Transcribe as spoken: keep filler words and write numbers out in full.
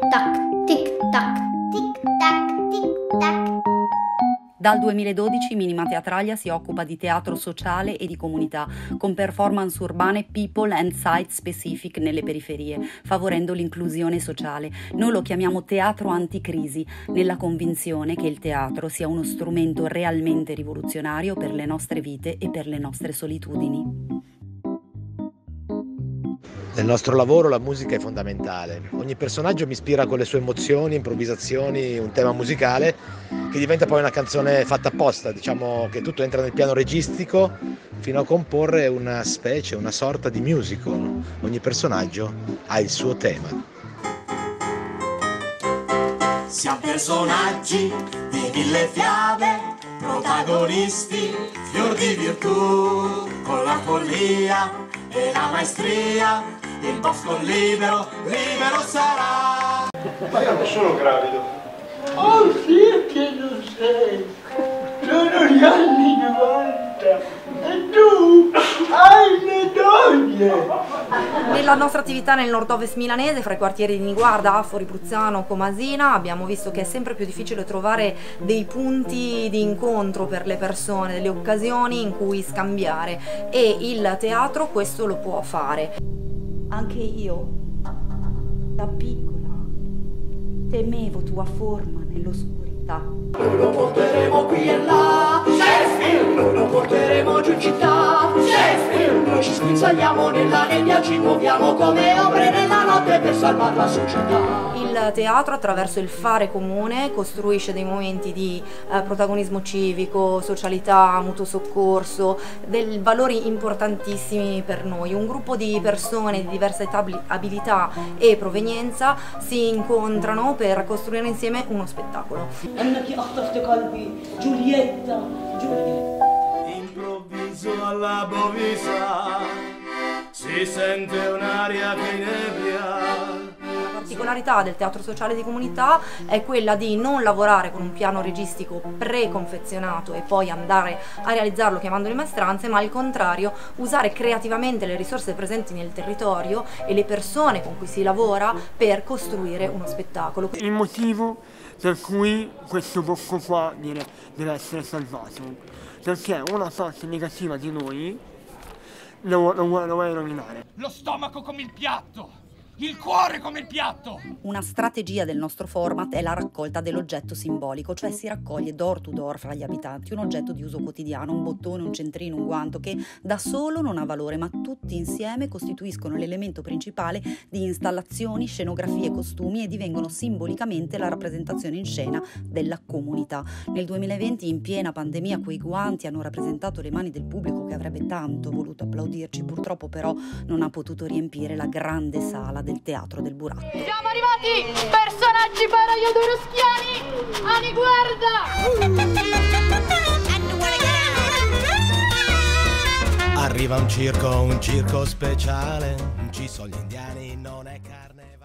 tac, tic tac, tic tac, tic tac. Dal duemiladodici Minima Teatralia si occupa di teatro sociale e di comunità, con performance urbane people and site specific nelle periferie, favorendo l'inclusione sociale. Noi lo chiamiamo teatro anticrisi, nella convinzione che il teatro sia uno strumento realmente rivoluzionario per le nostre vite e per le nostre solitudini. Nel nostro lavoro la musica è fondamentale. Ogni personaggio mi ispira con le sue emozioni, improvvisazioni, un tema musicale che diventa poi una canzone fatta apposta, diciamo che tutto entra nel piano registico fino a comporre una specie, una sorta di musical. Ogni personaggio ha il suo tema. Siamo personaggi di mille fiabe, protagonisti, fior di virtù, con la follia e la maestria. Il bosco libero, libero sarà. Ma io non sono gravido. Oh sì che lo sei. Sono gli anni novanta e tu hai le doglie. Nella nostra attività nel nord-ovest milanese, fra i quartieri di Niguarda, Affori, Bruzzano, Comasina, abbiamo visto che è sempre più difficile trovare dei punti di incontro per le persone, delle occasioni in cui scambiare, e il teatro questo lo può fare. Anche io, da piccola, temevo tua forma nell'oscurità. Noi lo porteremo qui e là, Shakespeare! Noi lo porteremo giù in città, Shakespeare! Noi ci sguinzagliamo nella nebbia, ci muoviamo come ombre nella notte per salvare la società. Il teatro, attraverso il fare comune, costruisce dei momenti di eh, protagonismo civico, socialità, mutuo soccorso, dei valori importantissimi per noi. Un gruppo di persone di diversa età, abilità e provenienza si incontrano per costruire insieme uno spettacolo. Giulietta, Giulietta. Improvviso alla Bovisa si sente un'aria che inebria. La particolarità del teatro sociale di comunità è quella di non lavorare con un piano registico preconfezionato e poi andare a realizzarlo chiamandolo maestranze, ma al contrario usare creativamente le risorse presenti nel territorio e le persone con cui si lavora per costruire uno spettacolo. Il motivo per cui questo bosco qua deve, deve essere salvato, perché una parte negativa di noi lo, lo, lo vuole rovinare. Lo stomaco come il piatto! Il cuore come il piatto! Una strategia del nostro format è la raccolta dell'oggetto simbolico, cioè si raccoglie door to door fra gli abitanti un oggetto di uso quotidiano, un bottone, un centrino, un guanto, che da solo non ha valore, ma tutti insieme costituiscono l'elemento principale di installazioni, scenografie, costumi e divengono simbolicamente la rappresentazione in scena della comunità. Nel duemilaventi, in piena pandemia, quei guanti hanno rappresentato le mani del pubblico che avrebbe tanto voluto applaudirci, purtroppo però non ha potuto riempire la grande sala del Teatro del Buratto. Siamo arrivati, personaggi paraiotoroschiani, a Niguarda! Arriva un circo, un circo speciale, ci sono gli indiani, non è carne.